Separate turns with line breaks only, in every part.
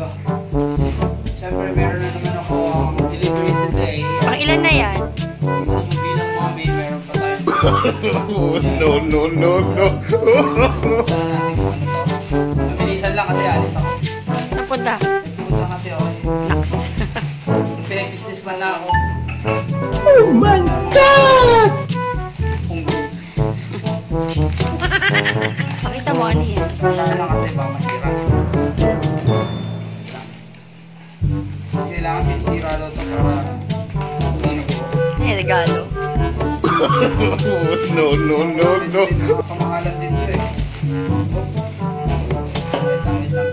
to. Siyempre, meron na naman ako delivery today.
Pang ilan na yan?
Bilang mami, meron pa tayo.
No.
Saan natin kung ano to? Mabilisan lang kasi alis ako.
Saan punta?
Punta kasi ako.
Naks.
Pinag-businessman na ako.
Oh my God!
Pakita mo ano yan.
Kaya lang kasi ba masira. Kailangan sisira daw ito para ano ko.
Ay, regalo.
No.
Pamahalan din ito eh. Wait lang.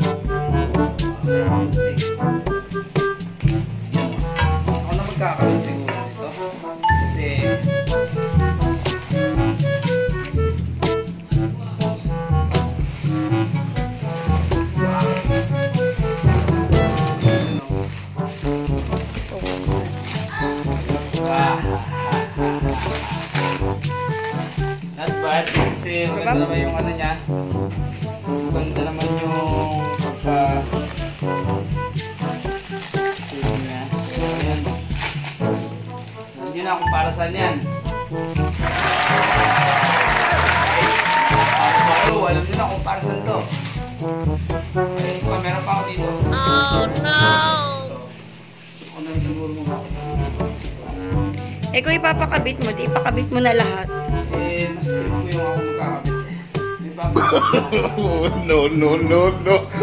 Ako na magkakaroon siguro nito. Kasi not bad kasi maganda naman yung ano niya. Maganda naman yung pagka niya. So, ayan. Alam nyo na kung para saan yan. So, alam nyo na kung para saan to. Okay, meron pa ako dito.
Oh no!
So, ako na rin siguro mo ako.
Eh kung ipapakabit mo, di ipakabit mo na lahat.
Eh, mas trip ko yung ako magkakabit. Di ba?
No.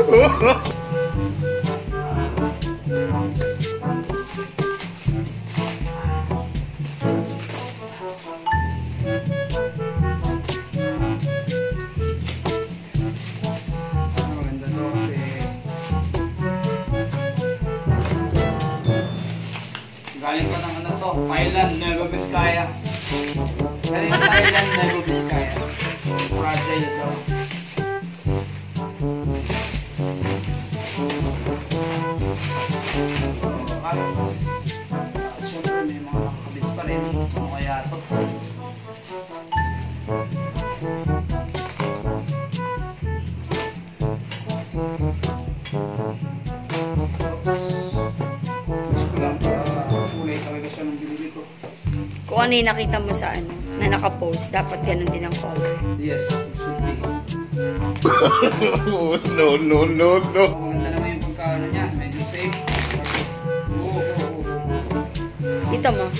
Maganda to kasi galing pa ng ano to, Thailand, Nueva Vizcaya. Galing ng Thailand, Nueva Vizcaya. Project ito. At syempre may mga nakakabit pa rin. Ano kaya ito?
Kung ano yung nakita mo sa ano, na nakapost, dapat ganun din ang color.
Yes, it should be.
No.
Maganda naman yung pagkaano niya, medyo safe.
Dito mo.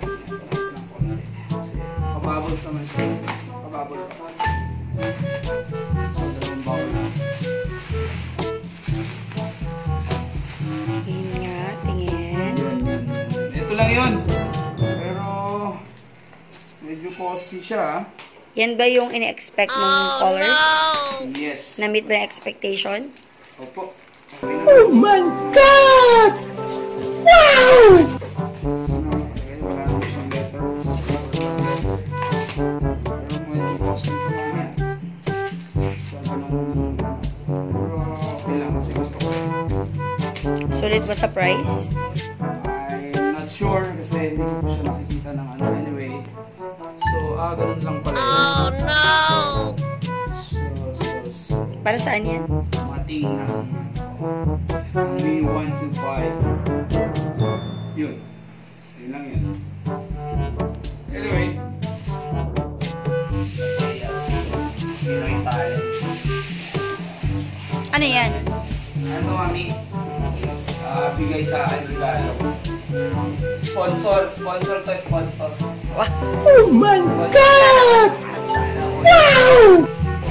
Kasi pabubbles naman siya. Pabubble pa. So, dalawang bubble.
Tingin nga, tingin.
Ito lang yun. Pero, medyo costly siya.
Yan ba yung ine-expect mong color?
Yes.
Na-meet ba yung expectation?
Opo. Okay na.
Oh my God! Wow!
Okay, wala naman siyang letter. Pero medyo costly ito mamaya. So, ganun. Pero, okay lang kasi gusto ko.
Sulit ba sa price?
I'm not sure kasi hindi ko siya nakikita ng ano anyway. So, ganun lang pala. Oh no! So.
Para saan yan?
Mating ng only 125. Yun. Yun lang yun. Anyway. Yun lang yung talent.
Ano yan?
Ano, mami? Bigay sa akin regalo. Sponsor to, sponsor.
Wow!
Oh my God! Wow!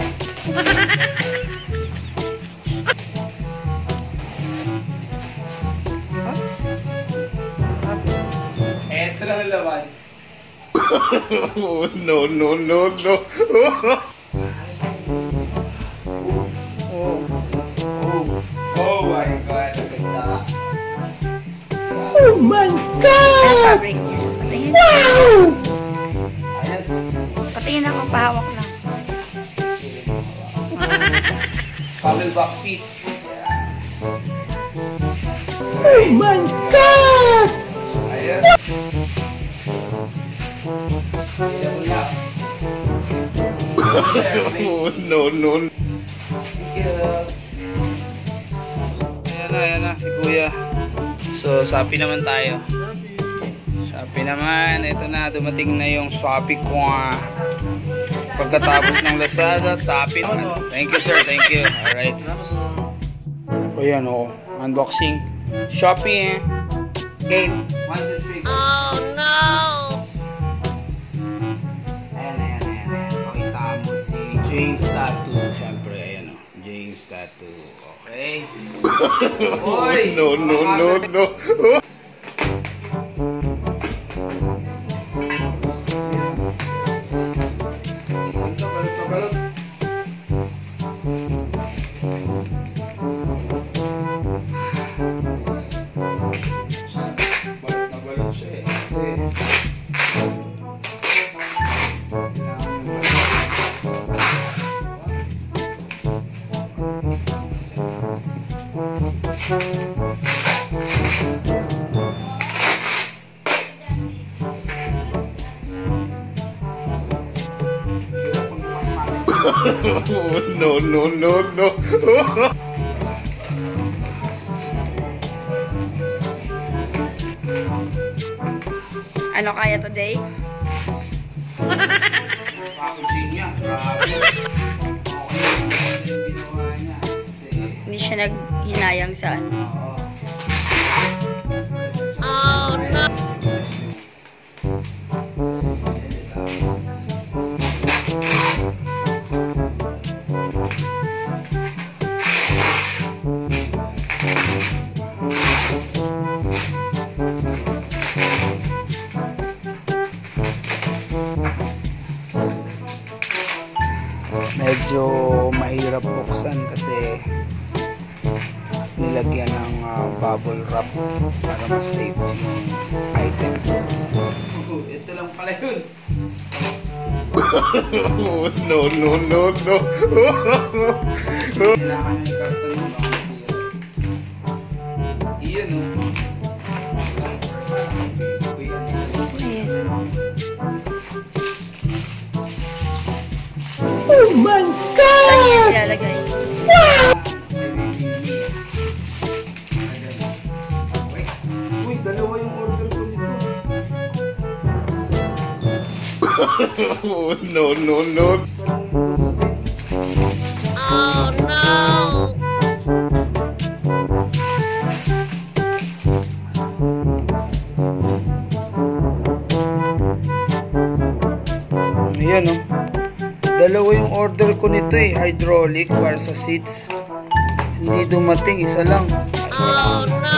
Oops.
Eto lang ang laman.
No.
Oh my God. Ganda.
Oh my God!
Fabric niya. Patingin.
Wow!
Ayos.
Patingin ako, pahawak lang.
Bubble box seat.
Oh my God!
Ayos.
No.
Thank you. Ayan na, si Kuya. So, Shopee naman tayo. Shopee naman. Ito na, dumating na yung Shopee ko. Pagkatapos ng Lazada, Shopee naman. Thank you, sir. Thank you. Alright. O yan, o. Unboxing. Shopee, Game. 1, 2, 3.
Oh no!
Ayan. Pakita mo si Jamestattoo. Siyempre, ayan o. Jamestattoo. Okay. Oy!
No.
Balot. Na balot siya eh. Kasi
No.
Ano kaya today?
packaging niya. Grabe. Okay yung ginawa niya. Kasi,
Hindi siya naghinayang sa ano.
oo.
Oh no!
Medyo mahirap buksan kasi nilagyan ng bubble wrap para mas safe yung items. Ito lang pala yun.
No.
Kailangan yung karton mo baka masira. Iyan o.
Oh my
Saan
God!
niya ilalagay?
Uy, dalawa yung order ko nito.
No.
Isa lang yung dumating.
Oh no!
Ayan o. Dalawa yung order ko nito eh. Hydraulic para sa seats. Hindi dumating. Isa lang.
Oh no!